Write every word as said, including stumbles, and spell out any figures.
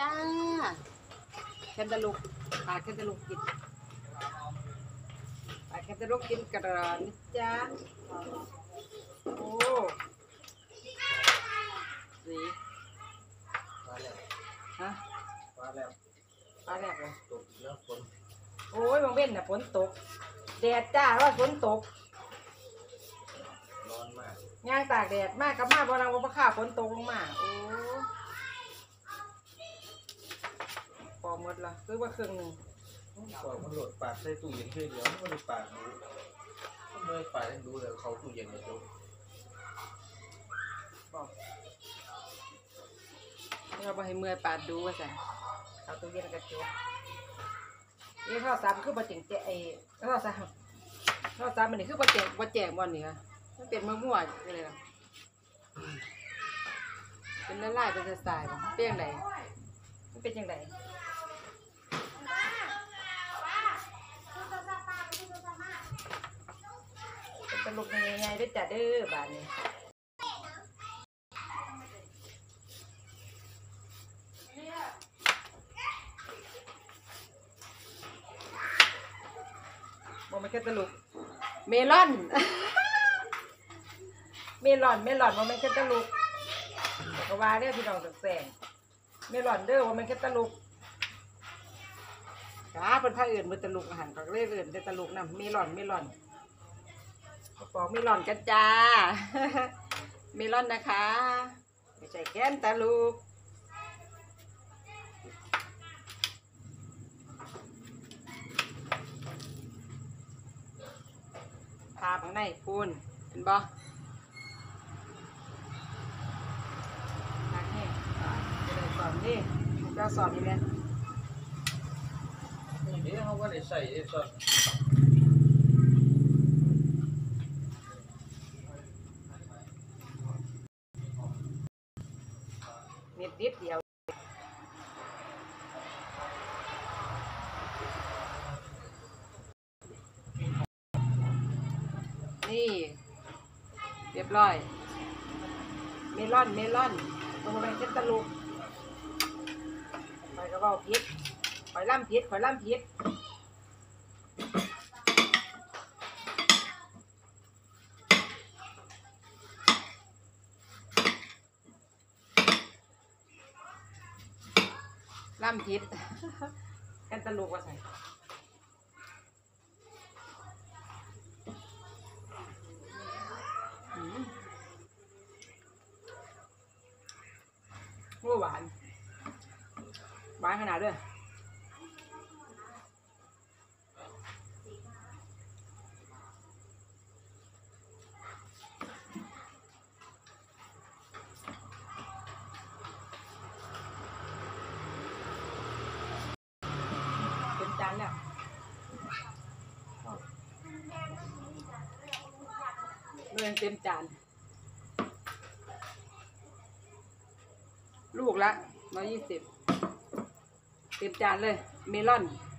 จ้าแคนตาลูกปลาแคนตาลูกกินปลาแคนตาลูกกินกระดอนนะจ้าโอ้สีปลาแล้วฮะปลาแล้วปลาแรกเลยตกแล้วฝนโอ้ยบางเว้นน่ะฝนตกแดดจ้าว่าฝนตกร้อนมากย่างตากแดดมากกับมากบอลังบอข้าฝนตกลงมาโอ้พอหมดละซื้อว่าเครื่องหนึ่งก่อนมันโหลดปากใส่ตู้เย็นเพื่อเดียวมันเลยปากรู้มันเลยปากให้รู้เลยเขาตู้เย็นเลยจุ๊บบอกเราไปให้เมื่อยปาดดูว่าสั่เอาตู้เย็นกระจกนี่ข้าวสามคือปลาเจ๋งเจ๊ไอ้ข้าวสามข้าวสามมันนี่คือปลาเจ๋งปลาแจ๋งวันนี้ค่ะมันเป็นมะม่วงอะไรล่ะเป็นละลายเป็นสายๆเป็นยังไงมันเป็นยังไงเป็นตลกยังไงได้จัดเด้อบานนี้บอกมันแค่ตลกเมลอนเมลอนเมลอนว่ามันแค่ตลกแต่ก็ว่าเด้อพี่น้องแสงเมลอนเด้อว่ามันแค่ตลกจ้าเป็นผ้าอื่นมันตลกอาหารก็เรื่อยอื่นแต่ตลกนะเมลอนเมลอนปอกเมลอนกันจ้าเมลอนนะคะไม่ใช่แก้นตลกพาข้างในปูนเห็นบ่นักนี่จะได้สอนดิเราสอนอยู่แล้วนี่เขาก็ได้ใส่ไอ้ส่วนนิดนิดเดียวนี่เรียบร้อยเมลอนเมลอนตรงไปเช็ดตะลุกไปกระเป๋าพิษข่อยล่ำพิษข่อยล่ำพิษล่ำพิษกันตะลุกว่าใส่โอ้หวานหวานขนาดด้วยเป็นจานแล้วเลยเต็มจานลูกละร้อยยี่สิบเต็มจานเลยเมลอน